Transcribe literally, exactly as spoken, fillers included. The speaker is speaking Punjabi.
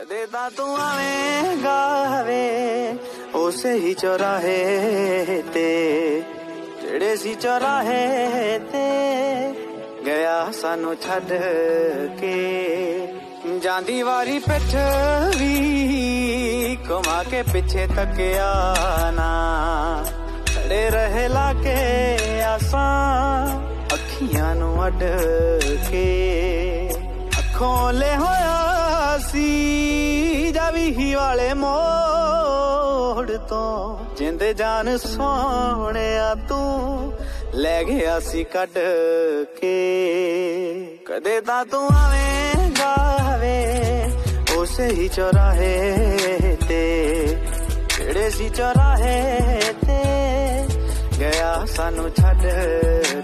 ਕਦੇ ਤਾਂ ਤੂੰ ਆਵੇਂਗਾ ਵੇ ਉਸੇ ਹੀ ਚੌਰਾਹੇ ਤੇ ਜਿਹੜੇ ਸੀ ਚੌਰਾਹੇ ਤੇ ਗਿਆ ਸਾਨੂੰ ਛੱਡ ਕੇ। ਜਾਂਦੀ ਵਾਰੀ ਪਿੱਠ ਵੀ ਘੁਮਾ ਕੇ ਪਿੱਛੇ ਤੱਕਿਆ ਨਾ, ਖੜੇ ਰਹੇ ਲਾ ਕੇ ਆਸਾਂ ਅੱਖੀਆਂ ਨੂੰ ਅੱਡ ਕੇ। ਅੱਖੋਂ ਲੈ ਹੋਇਆ ਸੀ ਜਾਵੀ ਵਾਲੇ ਮੋੜ ਤੋਂ, ਜਿੰਦੇ ਜਾਨ ਸੋਹਣਿਆ ਤੂੰ ਲੈ ਗਿਆ ਸੀ ਕੱਢ ਕੇ। ਕਦੇ ਤਾਂ ਤੂੰ ਆਵੇਂਗਾ ਵੇ ਉਸੇ ਹੀ ਚੌਰਾਹੇ ਤੇ ਜਿਹੜੇ ਸੀ ਚੌਰਾਹੇ ਤੇ ਗਿਆ ਸਾਨੂੰ ਛੱਡ